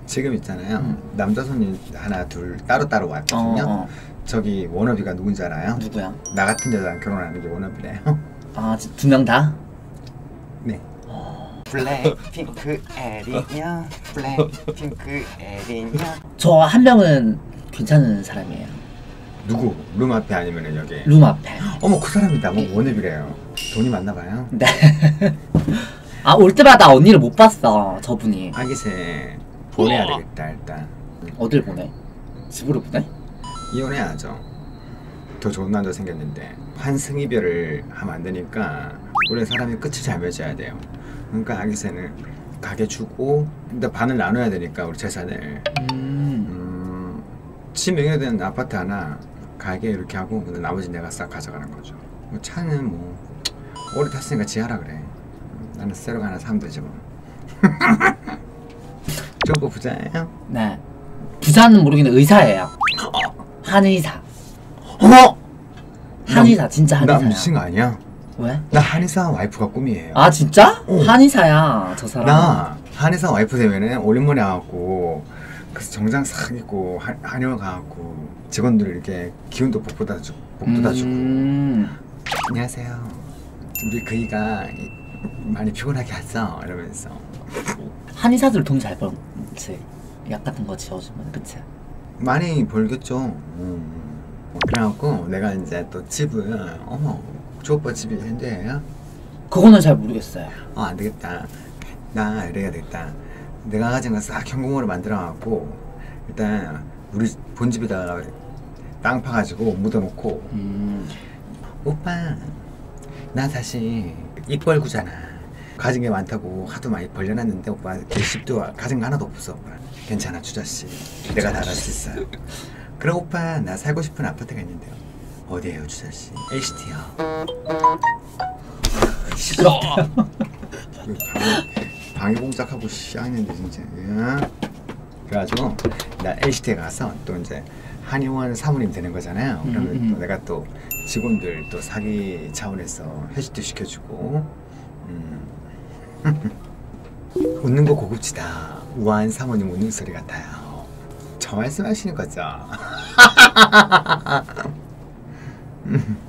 지금 있잖아요. 남자 손님 하나 둘 따로따로 왔거든요. 저기 워너비가 누군지 알아요? 누구야? 나 같은 여자랑 결혼하는 게 워너비래요. 아, 두 명 다? 네. 블랙핑크 에리냐 블랙핑크 에리냐. 저 한 명은 괜찮은 사람이에요. 누구? 룸 앞에 아니면 여기? 룸 앞에. 어머 그 사람이다. 뭐 워너비래요. 돈이 많나 봐요. 네. 아, 올 때마다 언니를 못 봤어, 저분이. 아기새 보내야 되겠다 일단. 어딜 보내? 집으로 보내? 이혼해야죠. 더 좋은 남자 생겼는데 환승이별을 하면 안 되니까 원래 사람이 끝이 잘 맺어야 돼요. 그러니까 아기새는 가게 주고 근데 반을 나눠야 되니까 우리 재산을 지 명의로 된 아파트 하나 가게 이렇게 하고 근데 나머지 내가 싹 가져가는 거죠. 뭐 차는 뭐 오래 탔으니까 지하라 그래. 나는 새로 하나 사면 되지 뭐. 저 오빠 부자예요? 네. 부자는 모르겠는데 의사예요. 한의사. 어머! 한의사, 진짜 한의사야. 나 미친 거 아니야? 왜? 나 한의사 와이프가 꿈이에요. 아, 진짜? 한의사야, 저 사람. 나 한의사 와이프 되면은 오랜만에 와갖고 그래서 정장 싹 입고 한의원 가갖고 직원들 이렇게 기운도 복돋아 주고 안녕하세요. 우리 그이가 많이 피곤하게 왔어 이러면서. 한의사들 돈 잘 벌지. 약 같은 거 지어주면, 그치? 많이 벌겠죠. 그래갖고 내가 이제 또 집을 어머 저 오빠 집이 현대예요? 그거는 잘 모르겠어요. 안 되겠다. 나 이래야 되겠다. 내가 가진 거 싹 현금으로 만들어갖고 일단 우리 본집에다가 땅 파가지고 묻어놓고 오빠 나 사실 입 벌구잖아. 가진 게 많다고 하도 많이 벌려놨는데 오빠 집도 가진 거 하나도 없어. 오빠. 괜찮아 주자씨. 내가 다 할 수 있어요. 그럼 오빠 나 살고 싶은 아파트가 있는데요. 어디에요 주자씨? LCT요. 시끄럽다. 방해 공작하고 시작했는데 진짜. 그래가지고 나 LCT에 가서 또 이제 한의원 사모님 되는 거잖아요. 그러면 또 내가 또 직원들 또 사기 차원에서 회식도 시켜주고. 웃는 거 고급지다. 우아한 사모님 웃는 소리 같아요. 저 말씀하시는 거죠?